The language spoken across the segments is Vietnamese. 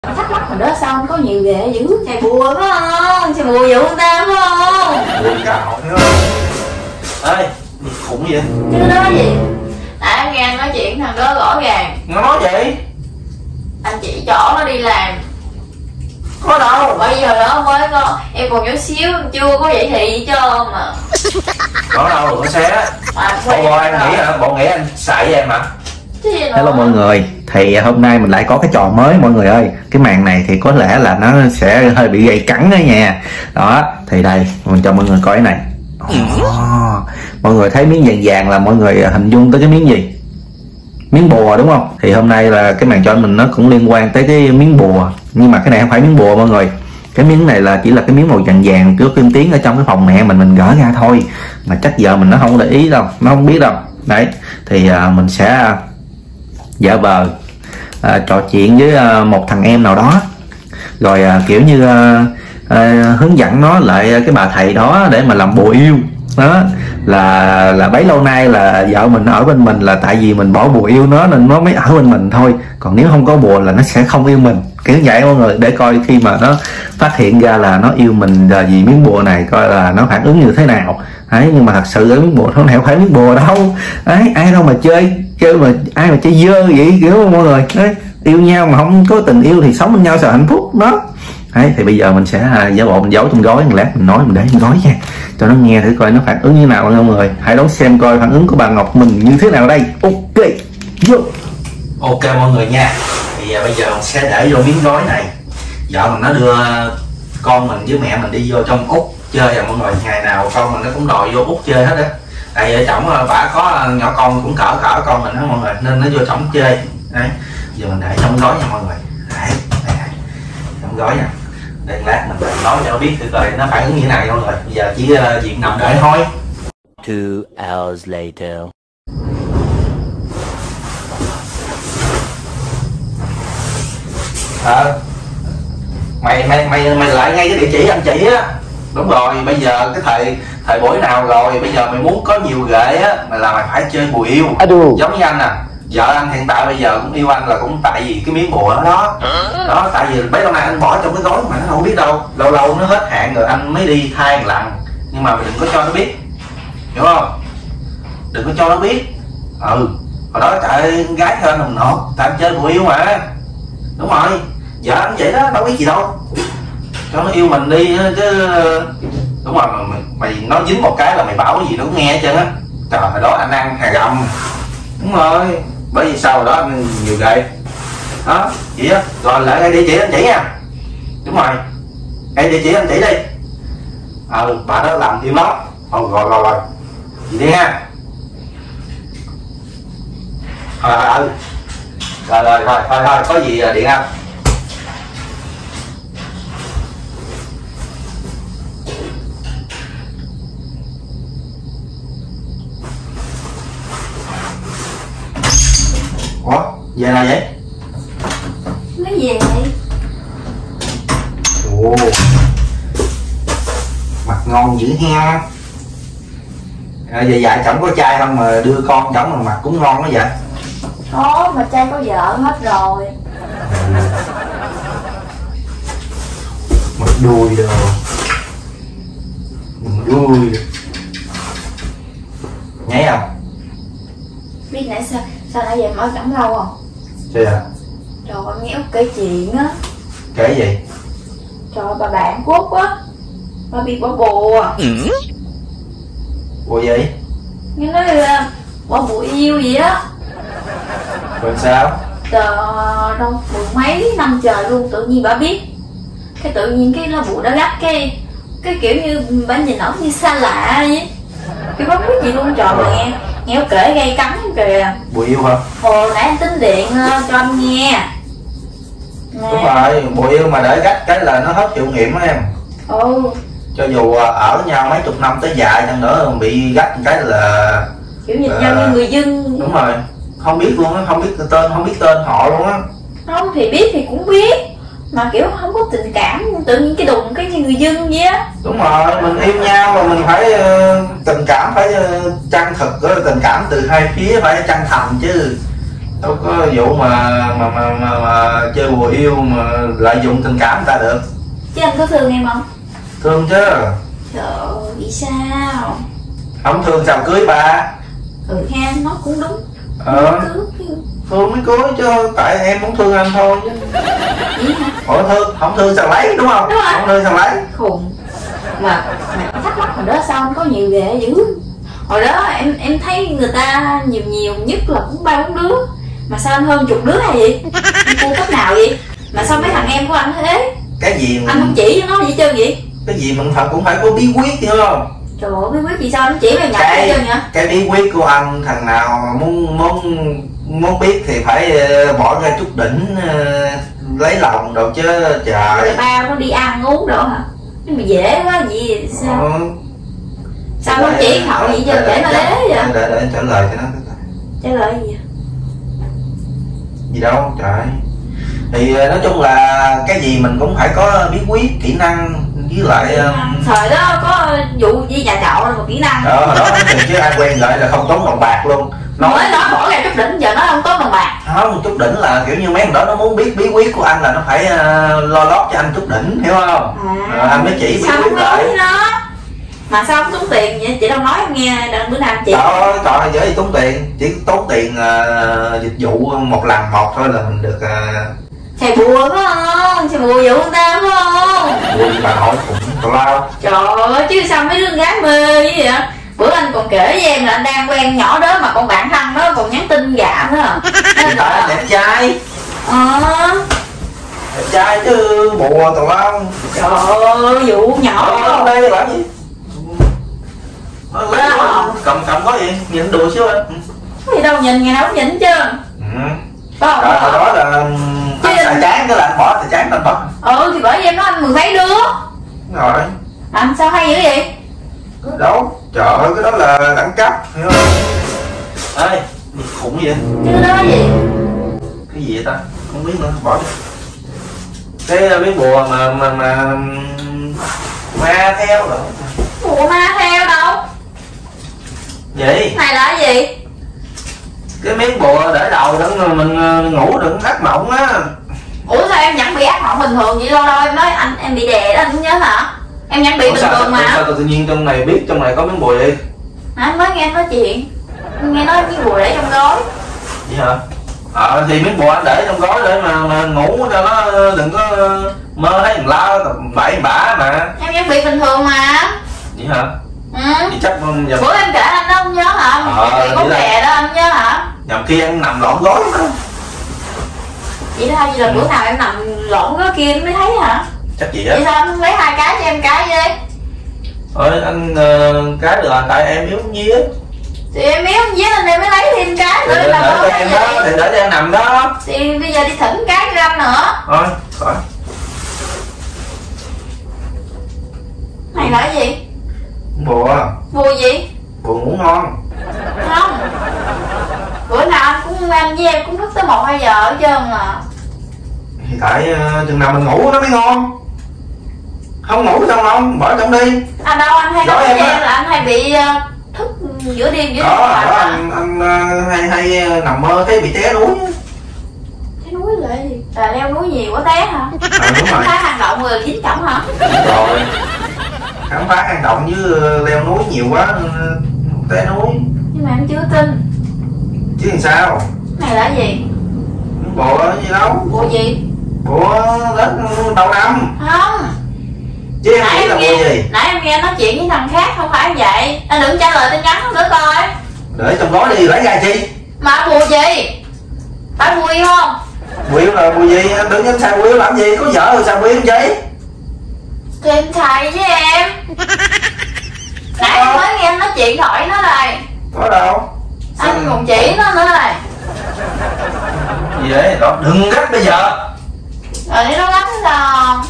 Thắc mắc mình đó sao không có nhiều ghệ dữ? Chạy bùa phải không? Chạy bùa dụ người ta phải không? Bùa cạo nữa. Ê, khủng vậy? Chứ đó gì? Tại anh nghe anh nói chuyện thằng đó rõ ràng. Nó nói gì? Anh chỉ chỗ nó đi làm. Có đâu. Bây giờ đó mới có, em còn nhỏ xíu, chưa có vậy thì cho mà. Có đâu, đừng có xé. Bộ anh nghĩ hả? Bộ nghĩ anh xài với em hả? Hello mọi người, thì hôm nay mình lại có cái trò mới mọi người ơi. Cái màn này thì có lẽ là nó sẽ hơi bị gay cắn đó nha. Đó, thì đây, mình cho mọi người coi cái này. Mọi người thấy miếng vàng vàng là mọi người hình dung tới cái miếng gì? Miếng bùa đúng không? Thì hôm nay là cái màn cho mình nó cũng liên quan tới cái miếng bùa. Nhưng mà cái này không phải miếng bùa mọi người. Cái miếng này là chỉ là cái miếng màu vàng vàng trước kim tiến ở trong cái phòng mẹ mình gỡ ra thôi. Mà chắc giờ mình nó không để ý đâu, nó không biết đâu. Đấy, thì mình sẽ giả vờ trò chuyện với một thằng em nào đó, rồi kiểu như hướng dẫn nó lại cái bà thầy đó để mà làm bùa yêu. Đó là bấy lâu nay là vợ mình ở bên mình là tại vì mình bỏ bùa yêu nó nên nó mới ở bên mình thôi, còn nếu không có bùa là nó sẽ không yêu mình, kiểu vậy mọi người, để coi khi mà nó phát hiện ra là nó yêu mình là vì miếng bùa này coi là nó phản ứng như thế nào. Đấy, nhưng mà thật sự cái miếng bùa nó không phải miếng bùa đâu. Đấy, ai đâu mà chơi mà ai mà chơi dơ vậy kiểu mọi người. Đấy, yêu nhau mà không có tình yêu thì sống bên nhau sao hạnh phúc đó. Đấy, thì bây giờ mình sẽ giả bộ mình giấu trong gói, một lát mình nói mình để trong gói nha, cho nó nghe thử coi nó phản ứng như thế nào mọi người. Hãy đón xem coi phản ứng của bà Ngọc mình như thế nào đây. Ok, vô. Ok mọi người nha, thì bây giờ mình sẽ để vô miếng gói này. Vợ mình nó đưa con mình với mẹ mình đi vô trong Úc chơi à mọi người. Ngày nào con mình nó cũng đòi vô Úc chơi hết á. Tại vợ chồng bả có nhỏ con cũng cỡ con mình đó mọi người, nên nó vô chồng chơi. Đấy, giờ mình để trong gói nha mọi người. Đấy, trong gói nha. Để lát mình nói cho nó biết thử coi nó phản ứng như thế nào mọi người. Bây giờ chỉ việc nằm đợi thôi. 2 hours later. Mày lại ngay cái địa chỉ anh chị á. Đúng rồi, bây giờ cái thời buổi nào rồi, bây giờ mày muốn có nhiều ghệ á là mày phải chơi bùa yêu. Giống như anh nè, vợ anh hiện tại bây giờ cũng yêu anh là cũng tại vì cái miếng bùa đó. Đó, tại vì bấy lâu nay anh bỏ trong cái gói mà nó không biết đâu, lâu lâu nó hết hạn rồi anh mới đi thay một lần. Nhưng mà mày đừng có cho nó biết, hiểu không? Đừng có cho nó biết. Hồi đó trời gái hơn hùng nột, tại anh chơi bùa yêu mà. Đúng rồi, vợ anh vậy đó, đâu biết gì đâu, cho nó yêu mình đi chứ. Đúng rồi, mày nói dính một cái là mày bảo cái gì nó cũng nghe hết trơn á. Trời, hồi đó anh ăn hà gầm. Đúng rồi, bởi vì sau đó anh nhiều ghệ đó chị á. Rồi lại ngay địa chỉ anh chỉ nha. Đúng rồi, ngay địa chỉ anh chỉ đi. Bà đó làm yêu lắm. Rồi chị đi ha. Thôi có gì điện anh. Ủa, về nào vậy? Nói gì vậy? Ồ, mặt ngon dữ ha. Vậy dạ chồng có trai không mà đưa con chồng mà mặt cũng ngon quá vậy? Thôi mà trai có vợ hết rồi. Mặt đuôi đồ. Đuôi. Nhảy không? Biết nãy sao nãy giờ mở cổng lâu không? Sao vậy? Trời ơi, nghe Út kể chuyện á. Kể gì? Trời ơi, bà bạn của Út á, bà bị bỏ bùa. Bùa gì? Nghe nói là bỏ bùa yêu gì á. Rồi sao? Đâu mười mấy năm trời luôn, tự nhiên bà biết. Cái tự nhiên cái nó bùa đã gắt cái kiểu như bà nhìn ổng như xa lạ vậy. Cái bà biết gì luôn. Trời mà nghe Út kể gây cắn kìa. Bùa yêu hả? Hồi nãy anh tính điện cho anh nghe. Đúng rồi, bùa yêu mà để gắt cái là nó hết hiệu nghiệm á em. Cho dù ở nhau mấy chục năm tới già chăng nữa bị gắt cái là kiểu nhìn nhau như người dân. Đúng rồi, không biết luôn á, không biết tên họ luôn á. Không thì biết thì cũng biết, mà kiểu không có tình cảm, tự nhiên cái đùng cái như người dân vậy á. Đúng rồi, mình yêu nhau mà mình phải tình cảm phải chân thực, tình cảm từ hai phía phải chân thành chứ. đâu có vụ mà chơi bùa yêu mà lợi dụng tình cảm người ta được. Chứ anh có thương em không? Thương chứ. Trời ơi, vì sao? Không thương sao cưới ba. Ha, nó cũng đúng. Thương mới cưới chứ, tại em muốn thương anh thôi chứ. Vậy hả? Ủa thương, không thương sao lấy đúng không? Đúng rồi. Không thương sao lấy. Khùng. Mà thắc mắc hồi đó sao anh có nhiều ghệ dữ? Hồi đó em thấy người ta nhiều nhất là cũng 3-4 đứa. Mà sao anh hơn 10 đứa hay gì? Anh cu cấp nào vậy? Mà sao mấy thằng em của anh thế? Cái gì mà... Anh không chỉ cho nó gì trơn vậy? Cái gì mình cũng phải có bí quyết hiểu không? Trời ơi, bí quyết gì sao anh chỉ mày nhập hết trơn vậy? Cái bí quyết của anh, thằng nào muốn biết thì phải bỏ ra chút đỉnh lấy lòng đâu chứ trời. Rồi ba có đi ăn uống đâu hả? Nhưng mà dễ quá gì sao? Sao không chỉ khẩu gì cho dễ mà lé vậy? Để anh trả lời cho nó. Trả lời gì vậy? Gì đâu trời. Thì nói chung là cái gì mình cũng phải có bí quyết, kỹ năng với lại thời đó có vụ gì nhà trọ là một kỹ năng. đó chứ ai quen lại là không tốn đồng bạc luôn. Nói nó bỏ ra chút đỉnh giờ nó không tốn đồng bạc. Không, chút đỉnh là kiểu như mấy thằng đó nó muốn biết bí quyết của anh là nó phải lo lót cho anh chút đỉnh hiểu không? Anh mới chỉ bí quyết lại. Mà sao không tốn tiền vậy? Chị đâu nói em nghe bữa nào chị. Trời ơi, dễ gì tốn tiền. Chỉ tốn tiền dịch vụ một lần một thôi là mình được Thầy bùa phải không? Thầy bùa dụ người ta phải không? bùa bà nội cũng tào lao. Trời ơi, chứ sao mấy đứa gái mê vậy? Bữa anh còn kể với em là anh đang quen nhỏ đó mà con bạn thân đó còn nhắn tin gạ nữa. Hiện tại đẹp trai. Đẹp trai chứ bùa tào lao. Trời ơi, vụ nhỏ đó. Đây làm gì? Cầm có gì? Nhìn đùa xíu anh. Cái gì đâu nhìn, ngày nào cũng nhìn chứ. Hồi đó là anh xài chán cái là anh bỏ, xài chán anh bỏ. Thì bởi vì em nói anh mười mấy đứa. Đúng rồi. Anh sao hay dữ vậy? Đâu, trời ơi cái đó là đẳng cấp, hiểu không? Ê, gì khủng vậy? Chứ đó là gì? Cái gì vậy ta? Không biết nữa, bỏ đi. Cái miếng bùa mà ma theo rồi. Bùa ma theo đâu? Gì? Này là cái gì? Cái miếng bùa để đầu đừng mình ngủ đừng ác mộng á. Ủa sao em nhận bị ác mộng bình thường vậy? Lâu lâu em nói em bị đè đó anh không nhớ hả? Em nhận bị bình thường mà. Sao tự nhiên trong này biết trong này có miếng bùa vậy? Anh mới nghe em nói chuyện. Nghe nói miếng bùa để trong gói. Vậy hả? Thì miếng bùa anh để trong gói để mà ngủ cho nó đừng có mơ thấy thằng lao bậy bả mà. Em nhận bị bình thường mà. Vậy hả? Thì chắc bữa em kể anh đó không nhớ hả? Bị con đè đó anh nhớ hả? Nhầm khi em nằm lộn gối mà. Vậy đó hay là bữa nào em nằm lộn gối kia em mới thấy hả? Chắc vậy á. Vậy sao anh không lấy 2 cái cho em cái đi? Anh cái được tại em yếu nhi á. Thì em yếu với anh em mới lấy thêm cái nữa để cho em đó, thì để cho em nằm đó. Thì bây giờ đi thỉnh cái cho anh nữa. Thôi, khỏi. Này là cái gì? Bùa. Bùa gì? Bùa ngủ ngon. Không. Bữa nào anh với em cũng thức tới 1-2 giờ hết trơn à. Thì tại chừng nào mình ngủ nó mới ngon. Không ngủ xong không, bỏ trong đi. Đâu anh hay nói với em là anh hay bị thức giữa đêm giữa đêm. Anh hay nằm mơ thấy bị té núi. Té núi là gì? Là leo núi nhiều quá té hả? Đúng rồi. Phá hang động rồi dính chỏng hả? Đúng rồi. Khám phá hang động với leo núi nhiều quá té núi. Nhưng mà em chưa tin. Chứ làm sao? Này là gì? Bùa gì đâu? Bùa gì? Bùa đến đầu năm. Không. Chứ em nghĩ là bùa gì? Nãy em nghe nói chuyện với thằng khác không phải vậy. Anh đừng trả lời tin nhắn nữa coi. Để trong gói đi lấy ra chi? Mà bùa gì? Phải bùa yêu không? Bùa yêu là bùa gì? Anh đừng dám xài bùa yêu làm gì? Có vợ rồi xài bùa yêu chi? Thì em xài với em. Nãy em mới nghe anh nói chuyện thoại nó đây. Có đâu? Anh còn chỉ nó nữa này. Gì đấy? Đó, đừng gấp bây giờ. Rồi đi nó gấp sao?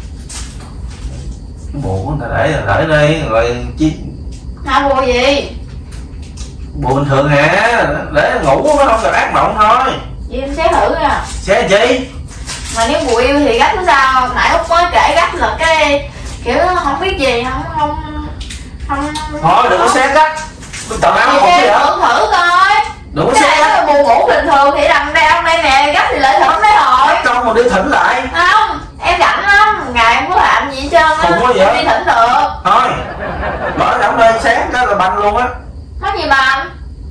Bùa người ta để đây rồi chi? Bùa gì? Bùa bình thường hả? Để ngủ nó không cần ác mộng thôi. Vậy em xé thử nha. Xé chi? Mà nếu bùa yêu thì gấp nó sao? Nãy Út mới kể gấp là cái kiểu không biết gì không. Thôi đừng có xé gấp. Tao áo không gì hả? Thử coi. Đừng có xé gấp. buồn ngủ bình thường thì đằng đây ông đây nè, gấp thì lại thử mấy hồi. Con mà đi thỉnh lại. Không, em rảnh lắm, ngày em có làm gì hết trơn á. Khùng quá vậy? Em đi thỉnh được. Thôi bỏ đóng đây sáng cái là banh luôn á. Có gì mà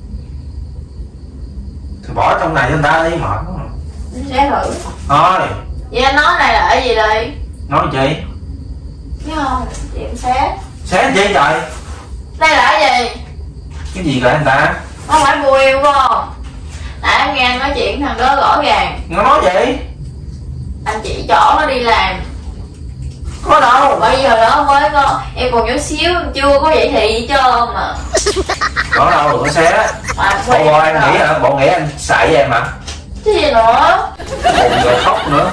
Thì bỏ trong này cho người ta đi, mệt quá. em sẽ thử. Thôi Vậy anh nói này là cái gì đây? nói chị. Biết không, chị em xé. Xé chi trời? Đây là cái gì? Cái gì vậy anh ta? Không phải bùa yêu không? Nãy em nghe anh nói chuyện thằng đó rõ ràng. Nó nói gì? Anh chị chỗ nó đi làm. Có đâu. Bây giờ đó mới có, em còn nhỏ xíu, em chưa có vậy thì gì trơn mà. Có đâu, đừng có xé. Bộ anh nghĩ hả? Bộ nghĩ anh xài với em hả? Cái gì nữa? Khùng rồi khóc nữa.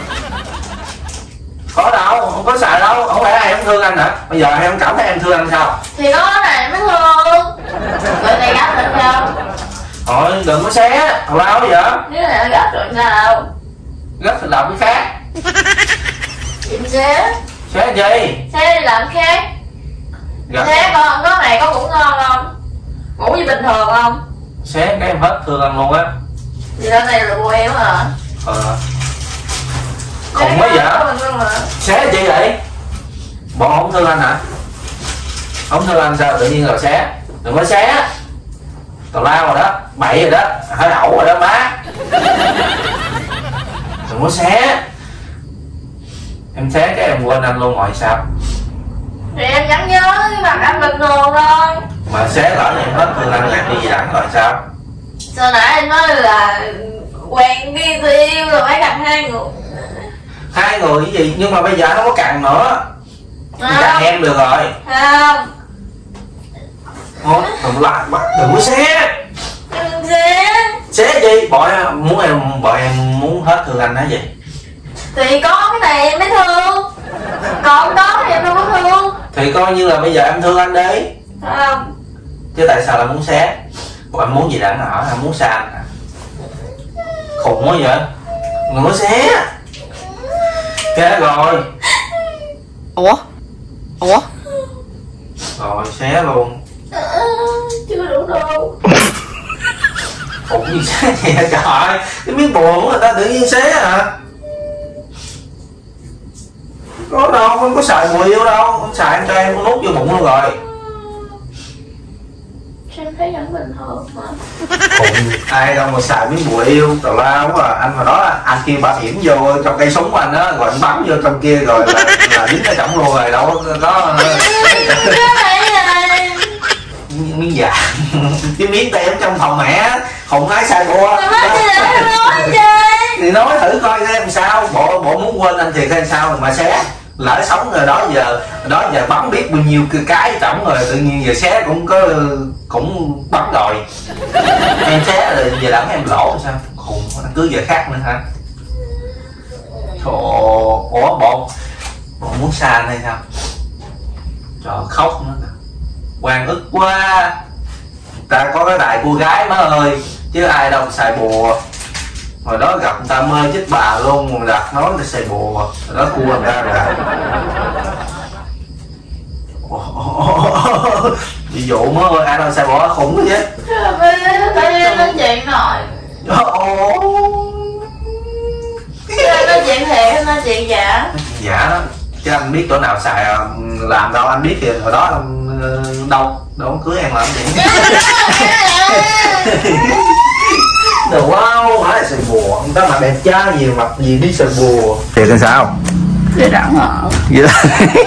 Có đâu, không có xài đâu. Không phải em không thương anh hả? Bây giờ em cảm thấy em thương anh sao? Thì có này mới thương. Vậy này gấp được sao? Thôi đừng có xé. Thằng lao vậy? Nếu này nó gấp được sao? Gấp thì làm cái khác. Em xé. Xé gì? Xé đi làm khác. Gấp. Xé con, có này có ngủ ngon không? Ngủ như bình thường không? Xé cái em hết thương anh luôn á. Vì đó này là bùa yêu hả? Khùng quá vậy? Xé gì vậy? Bộ không thương anh hả? Không thương anh sao tự nhiên rồi xé? Đừng có xé. Tào lao rồi đó, bậy rồi đó, hơi ẩu rồi đó má. Đừng có xé. Em xé cái em quên anh luôn rồi sao? Thì em vẫn nhớ cái mặt anh bình thường thôi. Mà xé lỡ em hết thương anh em đi đẳng rồi sao? Sao nãy anh nói là quen đi tôi yêu rồi phải gặp hai người. Hai người cái gì? Nhưng mà bây giờ nó có cần nữa. Cần em được rồi. Không. Thôi, đừng lại, đừng có xé. Đừng xé. Xé gì? Bọn em muốn hết thương anh hả gì? Thì có cái này em mới thương. Còn đó thì em đâu có thương. Thì coi như là bây giờ em thương anh đi. Không. Chứ tại sao lại muốn xé? Bọn em muốn gì đã hỏi, em muốn xa anh hả? Khùng quá vậy? Đừng có xé. Xé rồi. Ủa? Rồi xé luôn. Chưa đủ đâu. Khùng gì xé vậy trời? Cái miếng buồn của người ta tự nhiên xé hả? Có đâu, không có xài mùi yêu đâu. Không xài anh cho em con nút vô bụng luôn rồi. Em thấy vẫn bình thường mà. Khùng, ai đâu mà xài miếng bùa yêu tào lao quá à. Anh mà đó anh kêu bà yểm vô trong cây súng của anh á, rồi anh bắn vô trong kia rồi là dính ở trọng luôn rồi đâu có miếng vàng. Cái miếng tem trong phòng mẹ không ai xài bùa. Thì nói thử coi xem sao. Bộ muốn quên anh thiệt hay sao mà xé? Lỡ sống rồi đó giờ bắn biết bao nhiêu cái tổng rồi tự nhiên giờ xé cũng bắn rồi. Em xé rồi giờ lỡ em lỗ sao? Khùng, cứ giờ khác nữa hả? Ủa bộ muốn xa anh hay sao? Trời khóc nữa. Hoàng ức quá. Ta có cái đại cô gái má ơi, chứ ai đâu xài bùa. Hồi đó gặp người ta mê chết bà luôn, rồi đặt nói là xài bùa, rồi đó cua người ta rồi. Ví dụ mới ơi, ai đâu xài bùa khủng quá chứ. Tại vì em nói chuyện rồi. Em nói chuyện thiệt hay nói chuyện giả? Giả đó, chứ anh biết chỗ nào xài làm đâu, anh biết thì hồi đó đâu có cưới em làm gì. Đồ wow, phải là xài bùa, người ta mặt đẹp trai nhiều mặt gì đi xài bùa. Thiệt hay sao? Thì đẳng hả? Vậy đó.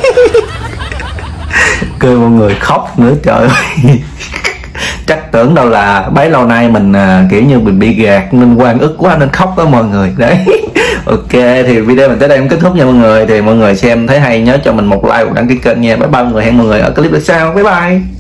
Cười mọi người khóc nữa trời ơi. Chắc tưởng đâu là bấy lâu nay mình kiểu như mình bị gạt nên oan ức quá nên khóc đó mọi người. Đấy. Ok thì video mình tới đây cũng kết thúc nha mọi người. Thì mọi người xem thấy hay nhớ cho mình một like, một đăng ký kênh nha. Bye bye mọi người, hẹn mọi người ở clip sau. Bye bye.